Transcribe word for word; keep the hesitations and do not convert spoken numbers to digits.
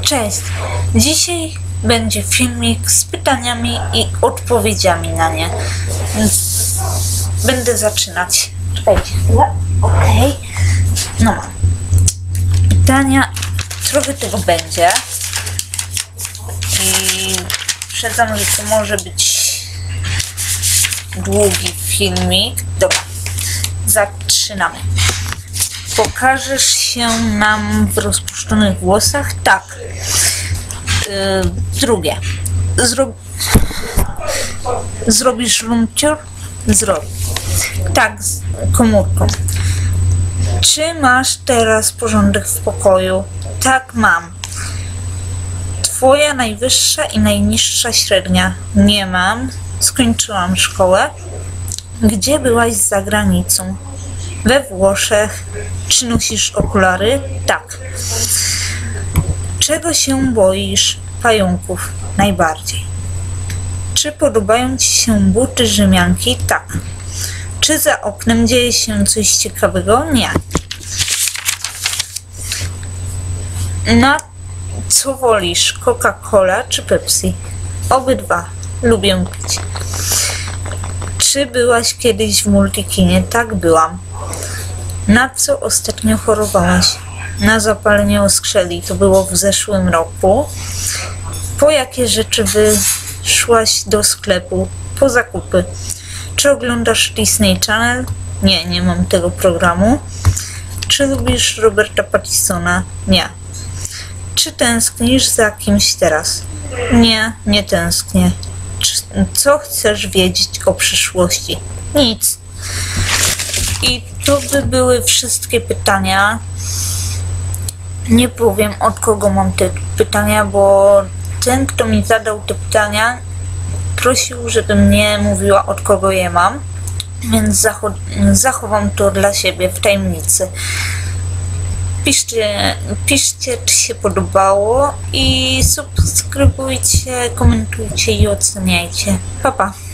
Cześć! Dzisiaj będzie filmik z pytaniami i odpowiedziami na nie, więc będę zaczynać. Czekajcie chwilę. Okej. No mam. Pytania, trochę tego będzie i uprzedzam, że to może być długi filmik. Dobra, zaczynamy. Pokażesz się nam w rozpuszczonych włosach? Tak. Yy, drugie. Zro... Zrobisz roomtour? Zrobię. Tak, z komórką. Czy masz teraz porządek w pokoju? Tak, mam. Twoja najwyższa i najniższa średnia? Nie mam. Skończyłam szkołę. Gdzie byłaś za granicą? We Włoszech. Czy nosisz okulary? Tak. Czego się boisz? Pająków. Najbardziej. Czy podobają ci się buty Rzymianki? Tak. Czy za oknem dzieje się coś ciekawego? Nie. Na co wolisz? Coca-Cola czy Pepsi? Obydwa. Lubię pić. Czy byłaś kiedyś w multikinie? Tak, byłam. Na co ostatnio chorowałaś? Na zapalenie oskrzeli. To było w zeszłym roku. Po jakie rzeczy wyszłaś do sklepu? Po zakupy. Czy oglądasz Disney Channel? Nie, nie mam tego programu. Czy lubisz Roberta Pattisona? Nie. Czy tęsknisz za kimś teraz? Nie, nie tęsknię. Co chcesz wiedzieć o przyszłości? Nic. I to by były wszystkie pytania. Nie powiem, od kogo mam te pytania, bo ten, kto mi zadał te pytania, prosił, żebym nie mówiła, od kogo je mam, więc zacho zachowam to dla siebie w tajemnicy. Piszcie, piszcie, czy się podobało i subskrybujcie, komentujcie i oceniajcie. Pa, pa.